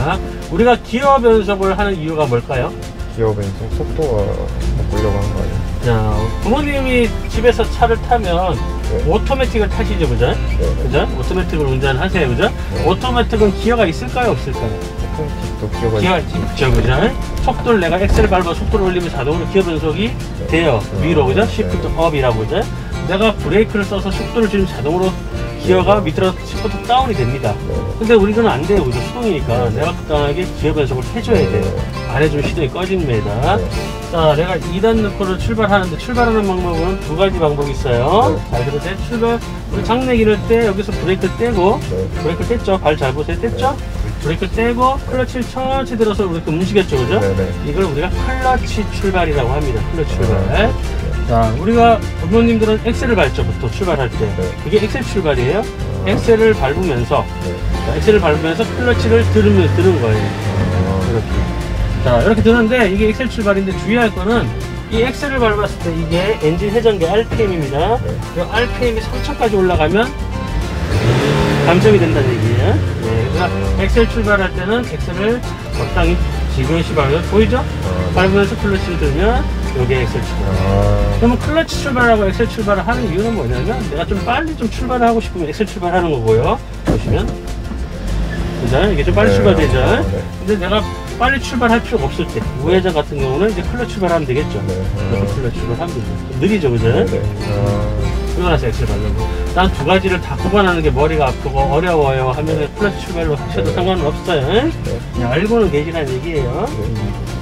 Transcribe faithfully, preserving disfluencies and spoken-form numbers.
됩니다. 우리가 기어 변속을 하는 이유가 뭘까요? 기어 변속 속도가 바꾸려고 하는 거 아니에요? 자, 부모님이 집에서 차를 타면 네. 오토매틱을 타시죠, 그죠? 네. 그죠? 오토매틱을 운전하세요, 그죠? 네. 오토매틱은 기어가 있을까요, 없을까요? 오토매틱도 기어가 기어가 있죠, 그죠? 속도를 내가 엑셀을 밟아 속도를 올리면 자동으로 기어 변속이 네. 돼요. 네. 위로, 그죠? 네. 시프트 업이라고, 그죠? 내가 브레이크를 써서 속도를 줄이면 자동으로 기어가 밑으로 시프트 다운이 됩니다. 네. 근데 우리는 안 돼요, 그죠? 수동이니까 네. 내가 적당하게 기어 변속을 해줘야 돼요. 네. 안 해주면 시동이 꺼집니다. 네. 자, 내가 이 단 넣고를 출발하는데 출발하는 방법은 두 가지 방법이 있어요. 네. 자, 그래서 출발, 우리 장내기를 때 여기서 브레이크 떼고, 네. 브레이크 뗐죠? 발 잘 보세요. 뗐죠? 브레이크 떼고 클러치를 천천히 들어서 이렇게 움직였죠, 그죠? 네. 네. 이걸 우리가 클러치 출발이라고 합니다. 클러치 출발. 네. 자, 우리가 부모님들은 엑셀을 밟죠, 보통 출발할 때. 네. 그게 엑셀 출발이에요. 아. 엑셀을 밟으면서, 네. 자, 엑셀을 밟으면서 클러치를 들으면 드는 거예요. 아. 이렇게. 자, 이렇게 드는데 이게 엑셀 출발인데 주의할 거는 이 엑셀을 밟았을 때 이게 엔진 회전기 알피엠입니다. 네. 이 알피엠이 삼천까지 올라가면 감점이 된다는 얘기예요. 네, 그래서 엑셀 출발할 때는 엑셀을 적당히 지그시 밟으면 보이죠? 아. 밟으면서 클러치를 들면 이게 엑셀 출발. 아. 그러면 클러치 출발하고 엑셀 출발을 하는 이유는 뭐냐면 내가 좀 빨리 좀 출발을 하고 싶으면 엑셀 출발하는 거고요. 보시면 그죠? 이게 좀 빨리 네. 출발되죠? 아, 네. 근데 내가 빨리 출발할 필요가 없을 때 우회전 같은 경우는 이제 클러치 출발하면 되겠죠. 네. 이렇게 아. 클러치 출발하면 되죠. 좀 느리죠, 그죠? 네. 네. 아. 그러고 나서 엑셀 밟고 난 두 가지를 다 구분하는 게 머리가 아프고 어려워요 하면 클러치 출발로 하셔도 네. 상관은 없어요. 네. 그냥 알고는 계시라는 얘기예요. 네.